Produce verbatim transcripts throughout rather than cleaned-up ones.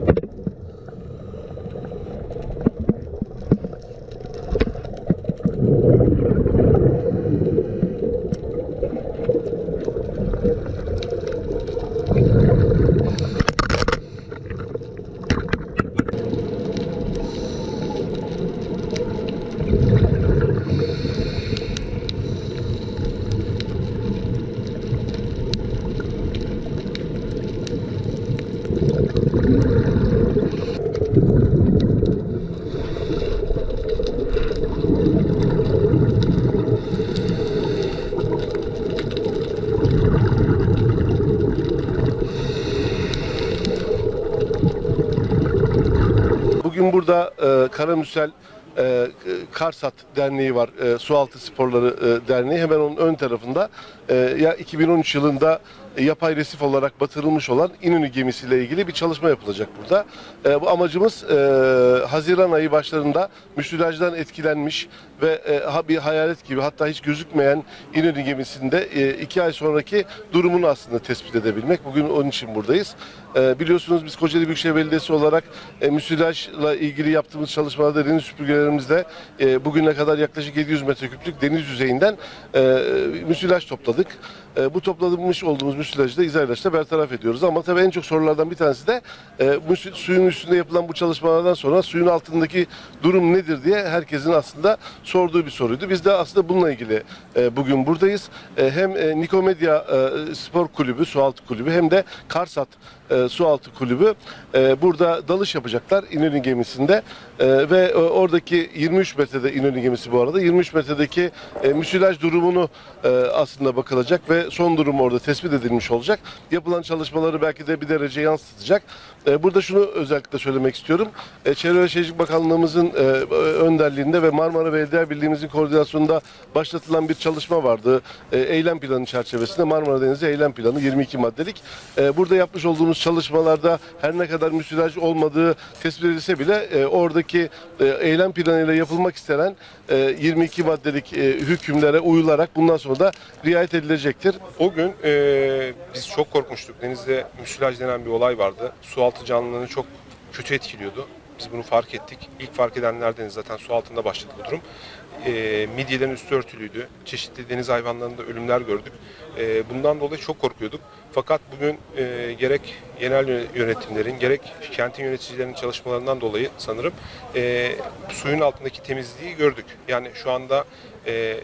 Bugün burada e, Karamüsel e, Karsat Derneği var, e, Sualtı Sporları e, Derneği. Hemen onun ön tarafında e, ya iki bin on üç yılında yapay resif olarak batırılmış olan İnönü gemisiyle ilgili bir çalışma yapılacak burada. E, bu amacımız e, Haziran ayı başlarında müsilajdan etkilenmiş ve e, bir hayalet gibi, hatta hiç gözükmeyen İnönü gemisinde e, iki ay sonraki durumunu aslında tespit edebilmek. Bugün onun için buradayız. E, biliyorsunuz biz Kocaeli Büyükşehir Belediyesi olarak e, müsilajla ilgili yaptığımız çalışmalarda deniz süpürgelerimizle e, bugüne kadar yaklaşık yedi yüz metreküplük deniz yüzeyinden e, müsilaj topladık. E, bu toplanmış olduğumuz müsilajı da izah bertaraf ediyoruz. Ama tabii en çok sorulardan bir tanesi de e, suyun üstünde yapılan bu çalışmalardan sonra suyun altındaki durum nedir diye herkesin aslında sorduğu bir soruydu. Biz de aslında bununla ilgili e, bugün buradayız. E, hem e, Nikomedia e, Spor Kulübü, Sualtı Kulübü, hem de Karsat e, Sualtı Kulübü e, burada dalış yapacaklar İnönü gemisinde e, ve e, oradaki yirmi üç metrede İnönü gemisi bu arada yirmi üç metredeki e, müsilaj durumunu e, aslında bakılacak ve son durum orada tespit edilmiş olacak. Yapılan çalışmaları belki de bir derece yansıtacak. E, burada şunu özellikle söylemek istiyorum. E, Çevre ve Şehircilik Bakanlığımızın e, önderliğinde ve Marmara Belediye Birliğimizin koordinasyonunda başlatılan bir çalışma vardı. E, eylem planı çerçevesinde Marmara Denizi Eylem Planı yirmi iki maddelik. E, burada yapmış olduğumuz çalışmalarda her ne kadar müsilaj olmadığı tespit edilse bile e, oradaki e, eylem planıyla yapılmak istenen e, yirmi iki maddelik e, hükümlere uyularak bundan sonra da riayet edilecektir. O gün e, biz çok korkmuştuk. Denizde müsilaj denen bir olay vardı. Sualtı canlılarını çok kötü etkiliyordu. Biz bunu fark ettik. İlk fark edenlerdeniz zaten su altında başladı bu durum. E, midyelerin üstü örtülüydü. Çeşitli deniz hayvanlarında ölümler gördük. E, bundan dolayı çok korkuyorduk. Fakat bugün e, gerek genel yönetimlerin, gerek kentin yöneticilerinin çalışmalarından dolayı sanırım e, suyun altındaki temizliği gördük. Yani şu anda e,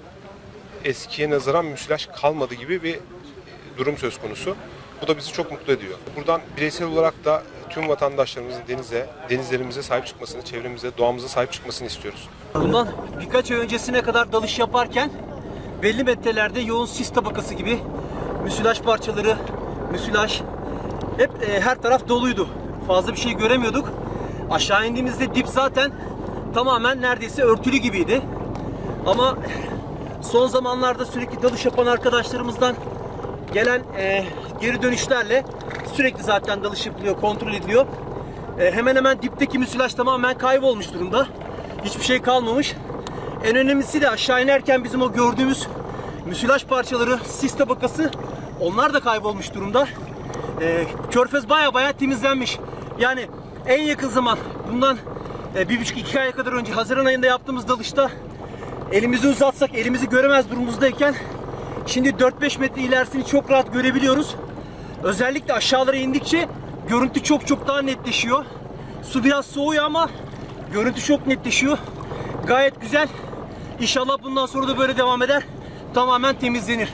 eskiye nazaran müsilaj kalmadı gibi bir durum söz konusu. Bu da bizi çok mutlu ediyor. Buradan bireysel olarak da tüm vatandaşlarımızın denize, denizlerimize sahip çıkmasını, çevremize, doğamıza sahip çıkmasını istiyoruz. Bundan birkaç ay öncesine kadar dalış yaparken belli metrelerde yoğun sis tabakası gibi müsilaj parçaları, müsilaj hep e, her taraf doluydu. Fazla bir şey göremiyorduk. Aşağı indiğimizde dip zaten tamamen neredeyse örtülü gibiydi. Ama son zamanlarda sürekli dalış yapan arkadaşlarımızdan gelen e, geri dönüşlerle sürekli zaten dalış yapılıyor, kontrol ediliyor. E, hemen hemen dipteki müsilaj tamamen kaybolmuş durumda. Hiçbir şey kalmamış. En önemlisi de aşağı inerken bizim o gördüğümüz müsilaj parçaları, sis tabakası, onlar da kaybolmuş durumda. E, Körfez baya baya temizlenmiş. Yani en yakın zaman, bundan e, bir buçuk iki aya kadar önce Haziran ayında yaptığımız dalışta elimizi uzatsak elimizi göremez durumumuzdayken şimdi dört beş metre ilerisini çok rahat görebiliyoruz. Özellikle aşağılara indikçe görüntü çok çok daha netleşiyor. Su biraz soğuyor ama görüntü çok netleşiyor. Gayet güzel. İnşallah bundan sonra da böyle devam eder. Tamamen temizlenir.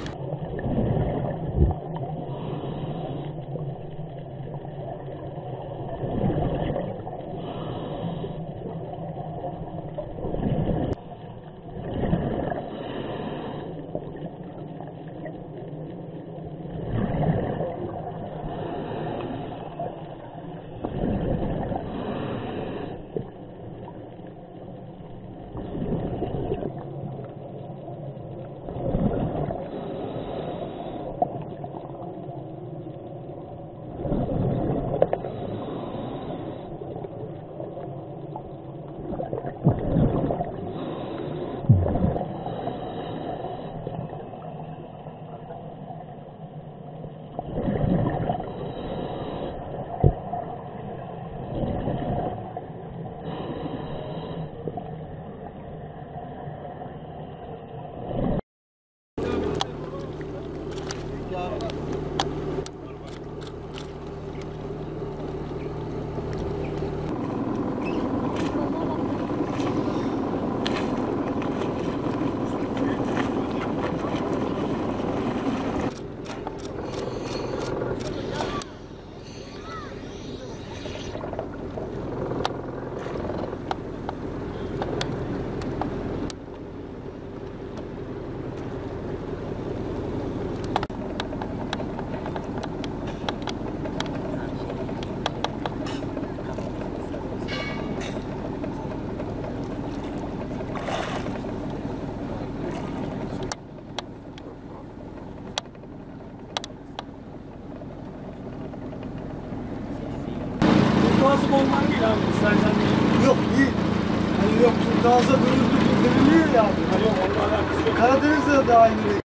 turkuazım ondan değil abi. İstersen değil. Yok değil. Hani yok turkuazda dönüldü deniliyor ya. Yok onunla alakası yok. Karadeniz'de de aynı renk.